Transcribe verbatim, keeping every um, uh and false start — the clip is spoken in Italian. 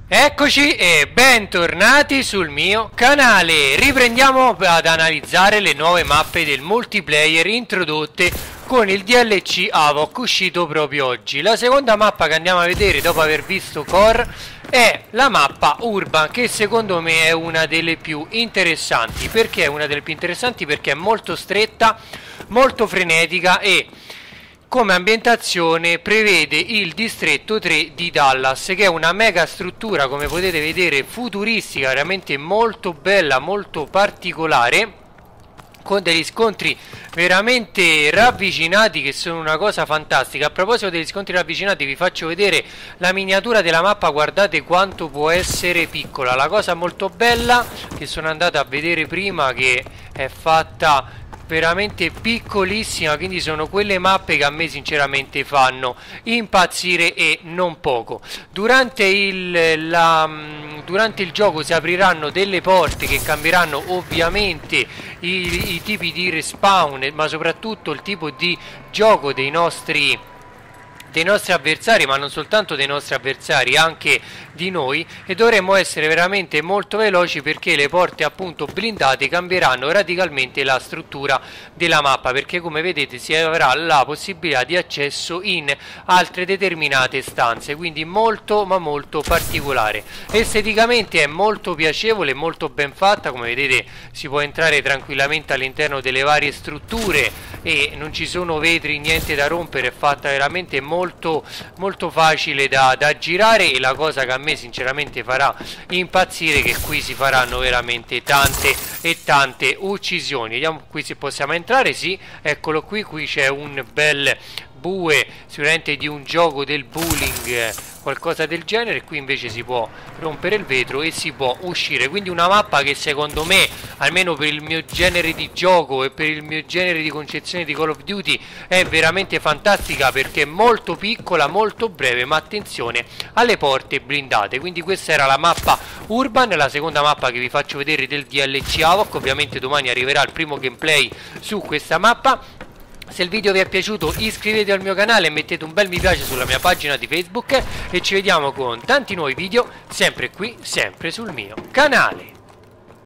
Eccoci e bentornati sul mio canale. Riprendiamo ad analizzare le nuove mappe del multiplayer introdotte con il D L C Havok uscito proprio oggi. La seconda mappa che andiamo a vedere dopo aver visto Core è la mappa Urban, che secondo me è una delle più interessanti. Perché è una delle più interessanti? Perché è molto stretta, molto frenetica e come ambientazione prevede il distretto tre di Dallas, che è una mega struttura, come potete vedere, futuristica, veramente molto bella, molto particolare, con degli scontri veramente ravvicinati che sono una cosa fantastica. A proposito degli scontri ravvicinati, vi faccio vedere la miniatura della mappa. Guardate quanto può essere piccola. La cosa molto bella che sono andato a vedere prima, che è fatta veramente piccolissima, quindi sono quelle mappe che a me sinceramente fanno impazzire e non poco. Durante il, la, durante il gioco si apriranno delle porte che cambieranno ovviamente i, i tipi di respawn, ma soprattutto il tipo di gioco dei nostri dei nostri avversari, ma non soltanto dei nostri avversari, anche di noi, e dovremo essere veramente molto veloci, perché le porte appunto blindate cambieranno radicalmente la struttura della mappa, perché come vedete si avrà la possibilità di accesso in altre determinate stanze, quindi molto ma molto particolare. Esteticamente è molto piacevole, molto ben fatta, come vedete si può entrare tranquillamente all'interno delle varie strutture e non ci sono vetri, niente da rompere, è fatta veramente molto molto molto facile da, da girare, e la cosa che a me sinceramente farà impazzire è che qui si faranno veramente tante e tante uccisioni. Vediamo qui se possiamo entrare. Sì, eccolo qui, qui c'è un bel bue sicuramente di un gioco del bowling, qualcosa del genere. Qui invece si può rompere il vetro e si può uscire, quindi una mappa che secondo me, almeno per il mio genere di gioco e per il mio genere di concezione di Call of Duty, è veramente fantastica, perché è molto piccola, molto breve, ma attenzione alle porte blindate. Quindi questa era la mappa Urban, la seconda mappa che vi faccio vedere del D L C Havok. Ovviamente domani arriverà il primo gameplay su questa mappa. Se il video vi è piaciuto iscrivetevi al mio canale e mettete un bel mi piace sulla mia pagina di Facebook, e ci vediamo con tanti nuovi video sempre qui, sempre sul mio canale.